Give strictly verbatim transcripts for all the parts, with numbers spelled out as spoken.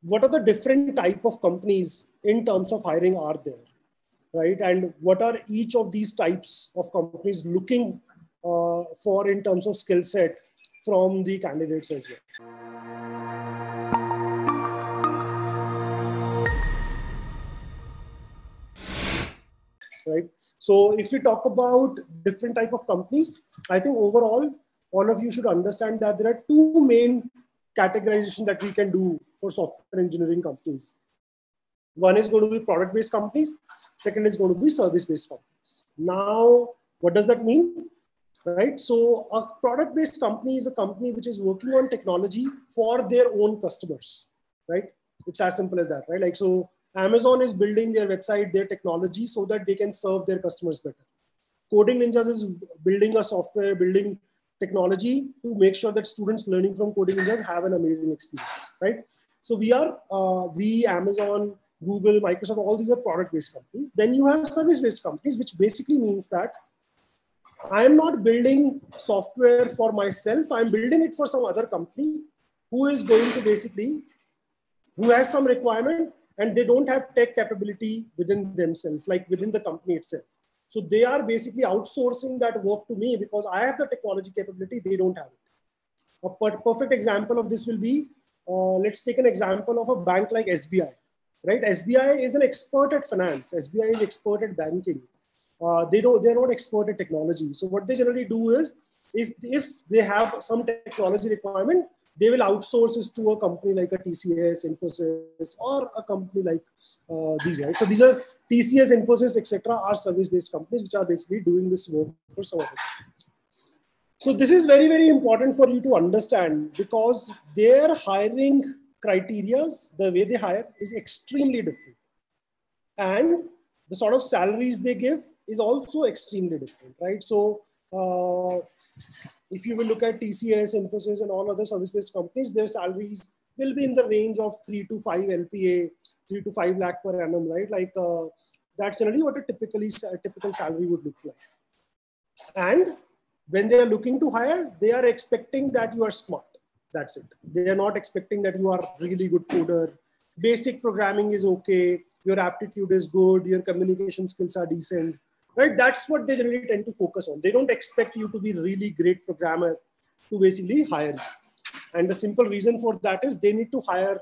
what are the different type of companies in terms of hiring are there, right? And what are each of these types of companies looking uh, for in terms of skill set from the candidates as well. Right. So if we talk about different type of companies, I think overall, all of you should understand that there are two main categorizations that we can do for software engineering companies. One is going to be product-based companies. Second is going to be service-based companies. Now, what does that mean? Right. So a product-based company is a company which is working on technology for their own customers. Right. It's as simple as that. Right. Like, so Amazon is building their website, their technology, so that they can serve their customers better. Coding Ninjas is building a software, building technology to make sure that students learning from Coding Ninjas have an amazing experience, right? So we are, uh, we, Amazon, Google, Microsoft, all these are product-based companies. Then you have service-based companies, which basically means that I am not building software for myself. I'm building it for some other company who is going to basically, who has some requirement and they don't have tech capability within themselves, like within the company itself. So they are basically outsourcing that work to me because I have the technology capability, they don't have it. A perfect example of this will be, uh, let's take an example of a bank like S B I, right? S B I is an expert at finance. S B I is expert at banking. Uh, they don't, they're not expert at technology. So what they generally do is, if, if they have some technology requirement, they will outsource this to a company like a T C S, Infosys, or a company like uh, these, right? So these are T C S, Infosys, et cetera are service-based companies which are basically doing this work for some other companies. So this is very, very important for you to understand because their hiring criteria, the way they hire is extremely different. And the sort of salaries they give is also extremely different, right? So uh, if you will look at T C S, Infosys, and all other service-based companies, their salaries will be in the range of three to five L P A, three to five lakh per annum, right? Like uh, that's generally what a typically a typical salary would look like. And when they are looking to hire, they are expecting that you are smart. That's it. They are not expecting that you are really good coder. Basic programming is okay. Your aptitude is good. Your communication skills are decent. Right? That's what they generally tend to focus on. They don't expect you to be really great programmer to basically hire you. And the simple reason for that is they need to hire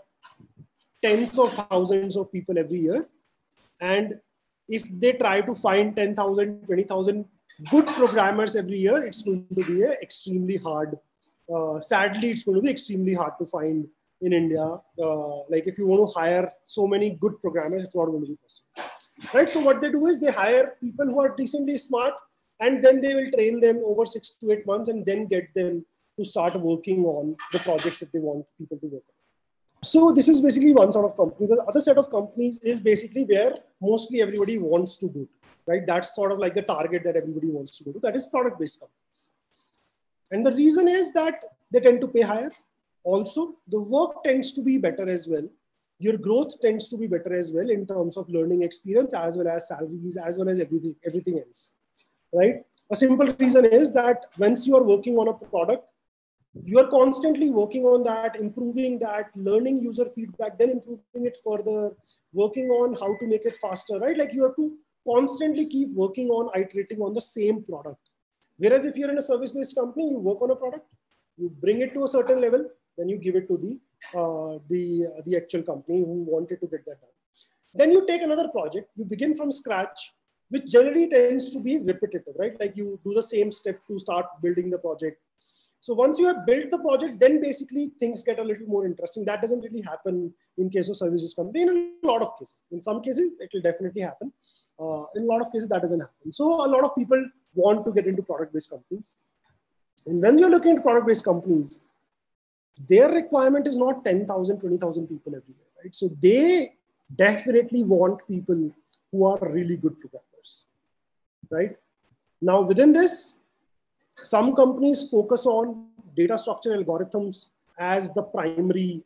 tens of thousands of people every year. And if they try to find ten thousand, twenty thousand good programmers every year, it's going to be a extremely hard. Uh, sadly, it's going to be extremely hard to find in India. Uh, like if you want to hire so many good programmers, it's not going to be possible. Right. So what they do is they hire people who are decently smart, and then they will train them over six to eight months and then get them to start working on the projects that they want people to work on. So this is basically one sort of company. The other set of companies is basically where mostly everybody wants to go to, right? That's sort of like the target that everybody wants to go to. That is product-based companies. And the reason is that they tend to pay higher. Also, the work tends to be better as well. Your growth tends to be better as well in terms of learning experience, as well as salaries, as well as everything, everything else, right? A simple reason is that once you are working on a product, you are constantly working on that, improving that, learning user feedback, then improving it further, working on how to make it faster, right? Like you have to constantly keep working on iterating on the same product. Whereas if you're in a service-based company, you work on a product, you bring it to a certain level, then you give it to the, uh, the, uh, the actual company who wanted to get that done. Then you take another project, you begin from scratch, which generally tends to be repetitive, right? Like you do the same step to start building the project. So once you have built the project, then basically things get a little more interesting. That doesn't really happen in case of services company in a lot of cases. In some cases, it will definitely happen. Uh, in a lot of cases, that doesn't happen. So a lot of people want to get into product-based companies. And when you're looking at product-based companies, their requirement is not ten thousand, twenty thousand people every year, right? So they definitely want people who are really good programmers, right? Now within this, some companies focus on data structure algorithms as the primary,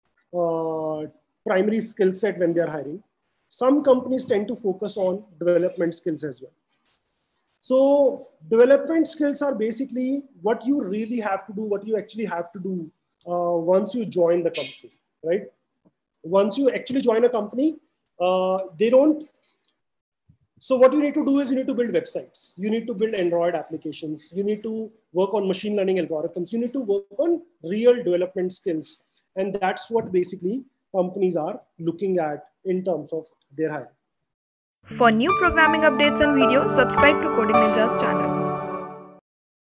uh, primary skill set when they're hiring. Some companies tend to focus on development skills as well. So development skills are basically what you really have to do, what you actually have to do uh, once you join the company, right? once you actually join a company, uh, they don't. So what you need to do is you need to build websites. You need to build Android applications. You need to work on machine learning algorithms. You need to work on real development skills. And that's what basically companies are looking at in terms of their hiring. For new programming updates and videos, subscribe to Coding Ninjas channel.